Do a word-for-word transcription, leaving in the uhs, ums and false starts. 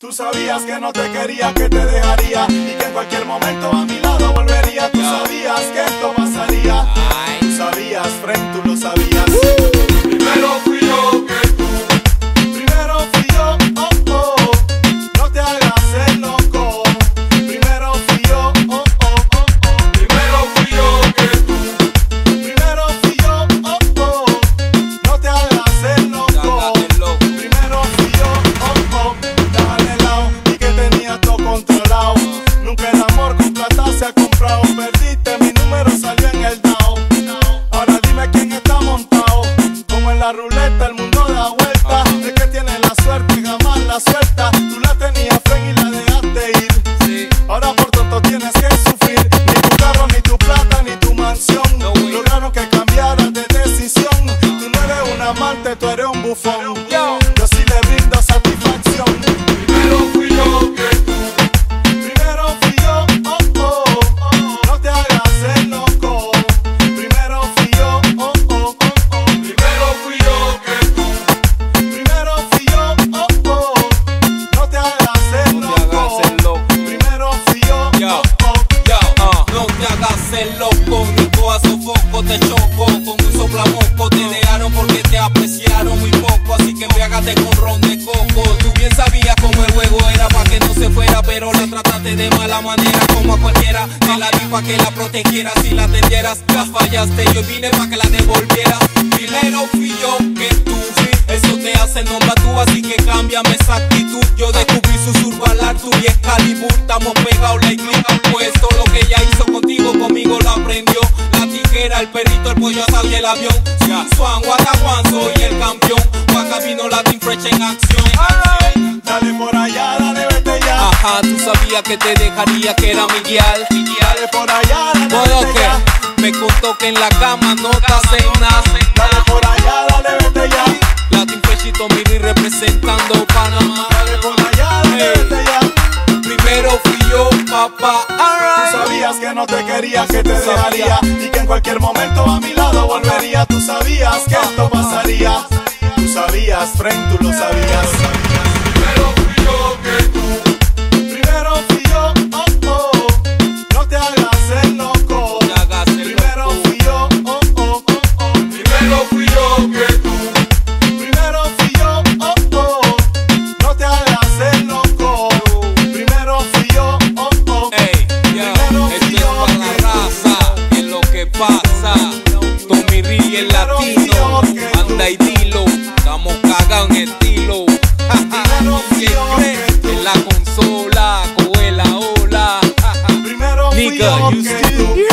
Tú sabías que no te quería, que te dejaría y que en cualquier momento a mi lado volvería. Tú sabías que esto pasaría. Tú sabías, friend, tú lo sabías. Primero fui yo que tú. Primero fui yo, oh, oh. No te hagas el loco. Primero fui yo, oh, oh, oh, oh. Primero fui yo que tú. Primero fui yo, oh, oh. No te hagas el loco. Primero fui yo, oh, oh. Dale lao y que tenía todo controlado. Nunca el amor con plata se ha comprado. Perdiste mi número, salió en el dao. Ahora dime quién está montado. Como en la ruleta el mundo da vuelta. De que tiene la suerte jamás la suelta. Tú la tenías friend y la dejaste ir. Ahora por tonto tienes que sufrir. Ni tu carro, ni tu plata, ni tu mansión lograron que cambiaras de decisión. Tú no eres un amante, tú eres un bufón. Yo sí le brindo satisfacción. Primero fui yo que tú. Primero fui yo, oh, oh. No te hagas el loco. Primero fui yo, oh, oh, oh, oh. Primero fui yo que tú. Primero fui yo, oh, oh. No te hagas el loco. Primero fui yo, oh, oh. No te hagas el loco, ni cojas sofoco, te choco con un soplamoco. Te dejaron porque te apreciaron muy poco, así que embriágate con ron de coco. Tú bien sabías cómo el juego era pa' que no se fuera, pero la trataste de mala manera como a cualquiera. Te la di pa' que la protegieras y la atendieras. Las fallaste, yo vine pa' que la devolvieras. Primero fui yo que tú, eso te hace nombre tú, así que cámbiame esa actitud. Yo descubrí susurbar tú y Excalibur, estamos pegados like glue. Pues todo lo que ella hizo contigo, conmigo lo aprendió. La tijera, el perrito, el pollo asado y el avión. Swan, Guataguan, soy el campeón. Acá vino Latin Fresh en acción. Dale por allá, dale, vete ya. Ajá, tú sabías que te dejaría, que era mi guial. Dale por allá, dale, ¿Puedo vete que? ya. Me contó que en la cama no te hacen nada. Dale por allá, dale, vete ya. Latin Fresh y Tommy representando Panamá. Dale por allá, dale, vete ya. Primero fui yo, papá, alright. Tú sabías que no te quería, que te dejaría y que en cualquier momento a mi lado volvería. Tú sabías que esto pasaría. Tú sabías, friend, tú lo sabías. Primero fui yo que tú. Primero fui yo, oh, oh. No te hagas el loco. No te hagas el Primero loco. fui yo, oh, oh, oh, oh. Primero fui yo que tú. Primero fui yo, oh, oh. No te hagas el loco. Primero fui yo, oh, oh. Ey, yo, Primero esto fui es yo para la que tú. raza, que es lo que pasa. Tommy Rí el latino, anda y dilo, estamos cagados en estilo. ¿Qué crees? En la consola, coge la ola. Primero fui Nigga, yo you que still tú.